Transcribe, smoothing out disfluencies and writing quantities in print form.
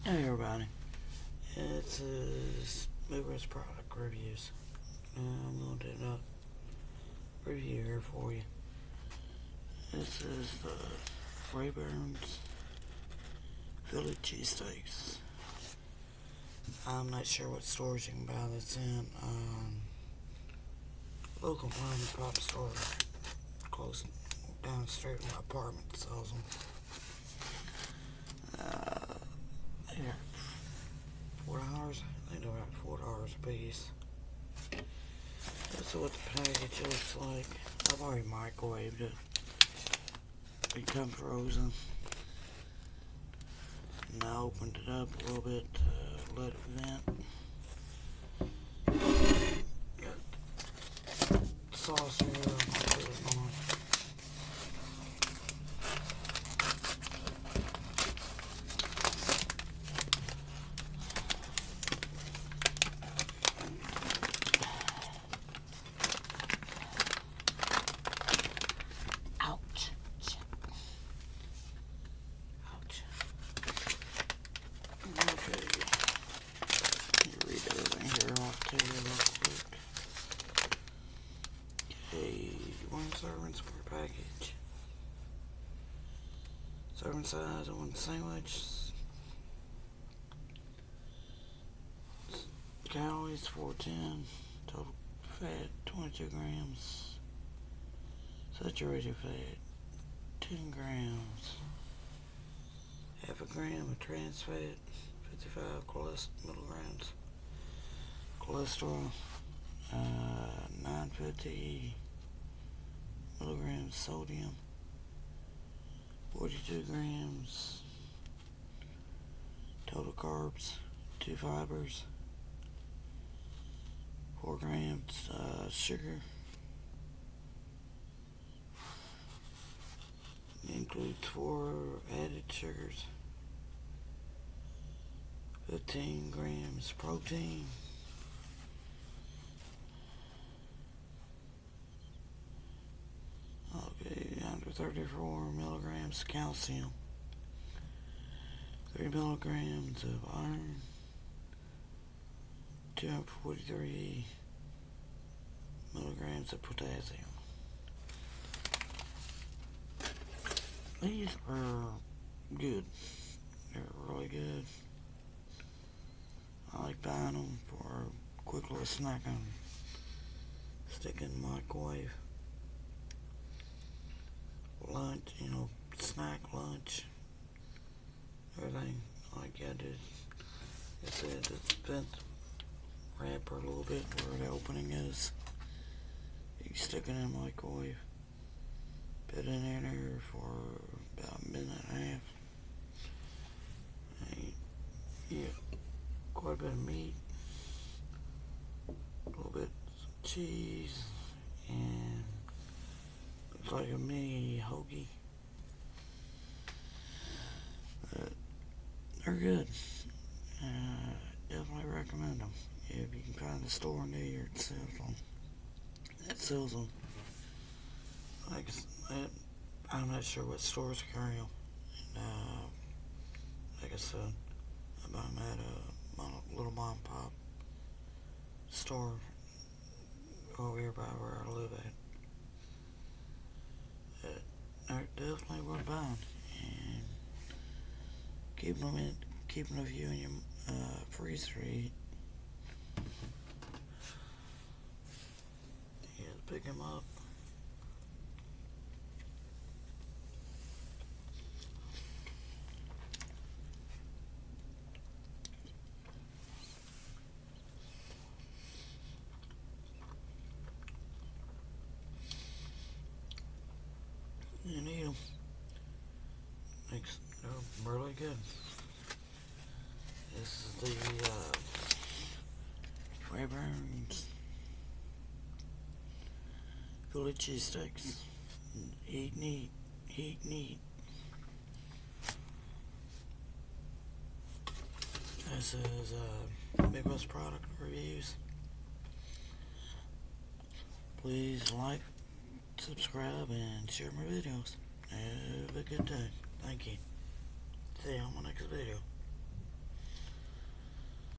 Hey everybody, it's Rayberns product reviews. I'm going to do a review here for you. This is the Rayberns Philly Cheesesteaks. I'm not sure what stores you can buy this in. Local mom and pop store close down the street from my apartment sells them. Here, $4. I think they're about $4 a piece. That's what the package looks like. I've already microwaved it. It comes frozen. And I opened it up a little bit to let it vent. Got sauce here. I'm gonna put it on. One serving square package. Serving size of one sandwich. Calories 410. Total fat 22 grams. Saturated fat 10 grams. Half a gram of trans fat 55 milligrams. Cholesterol 950 milligrams sodium, 42 grams total carbs, 2 fibers, 4 grams sugar. Includes 4 added sugars, 15 grams protein, under 34 milligrams calcium, 3 milligrams of iron, 243 milligrams of potassium. These are good. They're really good. I like buying them for a quick little snack and stick in the microwave. Lunch, snack, lunch, everything. Like I did, I said, just bent the wrapper a little bit where the opening is. You stick it in the microwave, put it in there for about a minute and a half. And you get quite a bit of meat, a little bit of cheese, and it's like a mini hoagie. But they're good. Definitely recommend them. If you can find a store near you that sells them. Like I'm not sure what stores carry them. And, like I said, I'm at a little mom and pop store over here by where I live at. They're definitely worth buying, and keeping a few in your freezer to eat. Yeah, pick them up. And eat them. They're really good. This is the Rayberns Philly Cheesesteaks. Eat and eat. Eat and eat. This is Midwest product reviews. Please like, subscribe, and share my videos. Have a good day. Thank you. See you on my